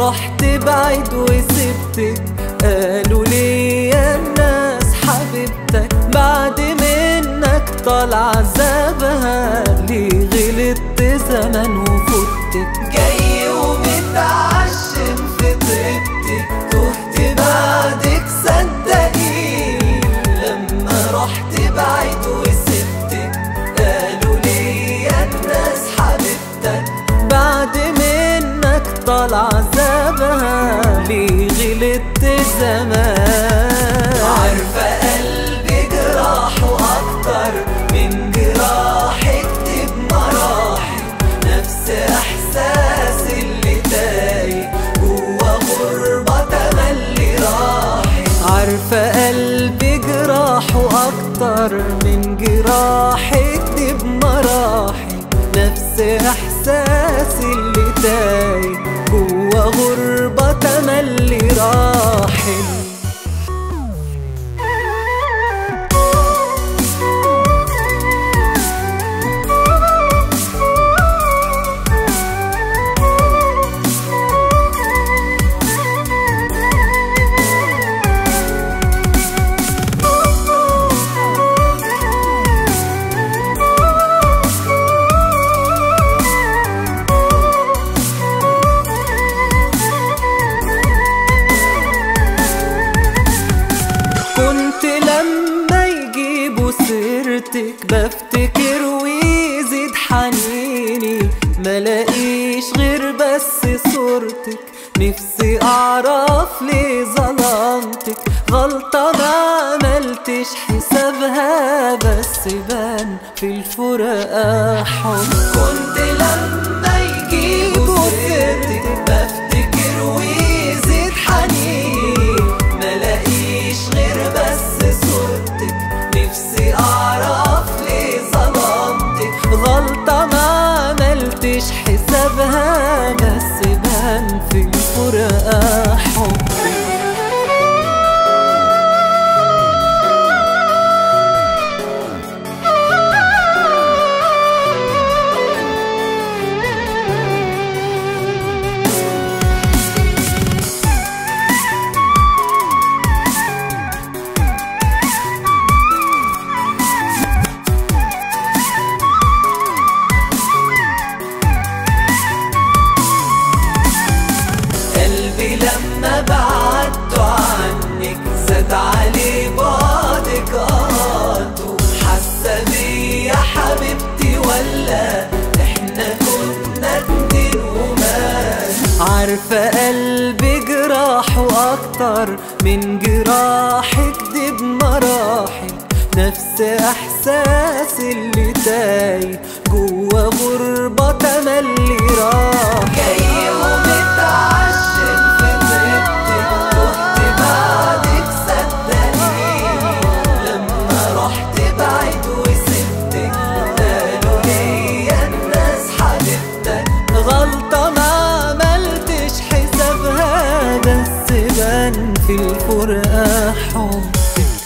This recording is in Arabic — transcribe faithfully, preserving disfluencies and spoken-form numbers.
رحت بعيد وسبتك قالوا لي يا الناس حبيبتك بعد منك طال عذابها. ليه غلطت زمان وفوتك جاي ومتعشم في طيبتك تهت بعدك صدقيني. لما رحت بعيد وسبتك قالوا لي يا الناس حبيبتك بعد منك طال عذابها. ليه غلطت زمان؟ عارفة قلبي جراحه أكتر من جراحك دي بمراحل، نفس إحساس اللي تايه جوا غربة تملي راحل. عارفة قلبي جراحه أكتر من جراحك دي بمراحل، نفس إحساس اللي تايه جوا غربة تملي راحل. لما يجيبوا سيرتك بفتكر ويزيد حنيني، ملاقيش غير بس صورتك. نفسي اعرف ليه ظلمتك، غلطة ما عملتش حسابها بس بان في الفراق حب. كنت لما يجيبوا سيرتك بفتكر ويزيد حنيني، ملاقيش غير بس صورتك. نفسي اعرف ليه ظلمتك، غلطة ما عملتش حسابها بس بان في الفراق حب. لما بعدت عنك زاد علي بعدك قاطو. حاسة بيا حبيبتي ولا احنا كنا اتنين ومات؟ عارفة قلبي جراحه اكتر من جراحك دي بمراحل، نفس احساس اللي تايه جوا غربة تملي راح. جاي ومتعشم في طيبتك تهت بعدك صدقيني. لما رحت بعيد وسبتك قالوا لي يا الناس حبيبتك، غلطة ما عملتش حسابها بس بان في الفراق حب.